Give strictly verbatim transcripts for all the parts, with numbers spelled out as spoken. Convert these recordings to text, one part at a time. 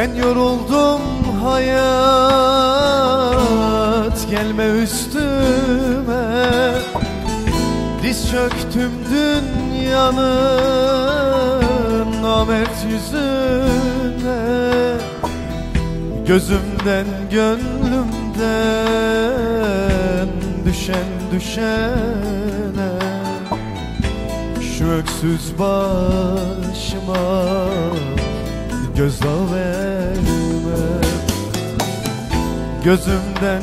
Ben yoruldum hayat, gelme üstüme. Diz çöktüm dünyanın namert yüzüne. Gözümden gönlümden düşen düşene. Şu öksüz başıma gözdağı verme. Gözümden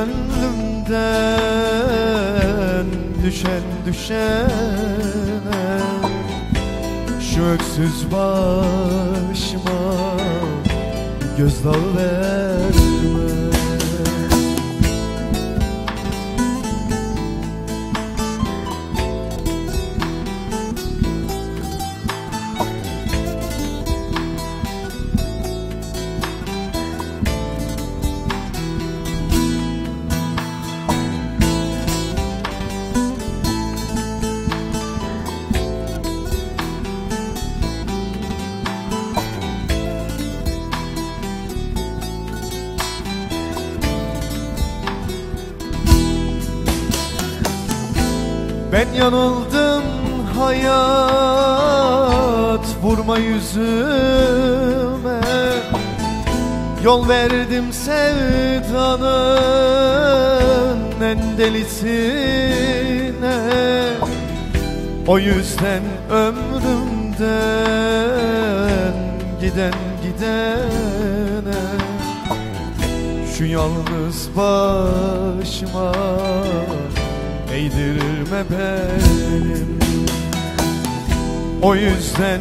gönlümden düşen düşene. Şu öksüz başıma gözdağı verme. Ben yanıldım hayat, vurma yüzüme. Yol verdim sevdanın en delisine. O yüzden ömrümden giden gidene. Şu yalnız başıma eğdirme benim. O yüzden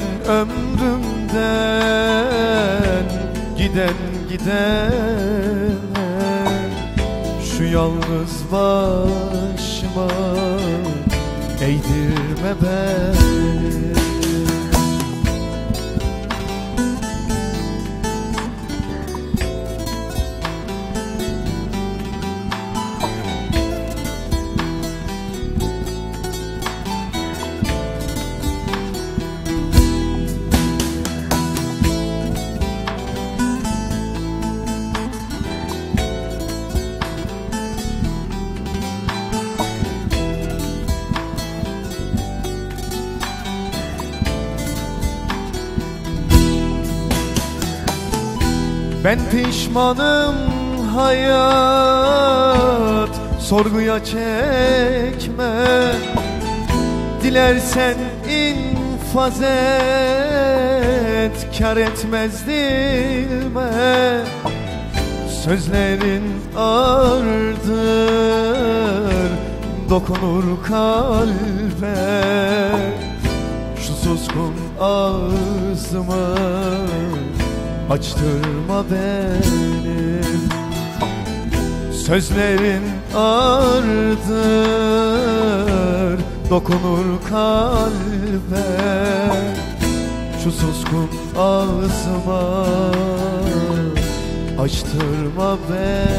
ömrümden giden gidene. Şu yalnız başıma eğdirme benim. Ben pişmanım hayat, sorguya çekme. Dilersen infaz et, kâr etmez dilime. Sözlerin ağırdır, dokunur kalbe. Şu suskun ağzımı açtırma benim. Sözlerin ağırdır, dokunur kalbe. Şu suskun ağzıma açtırma beni.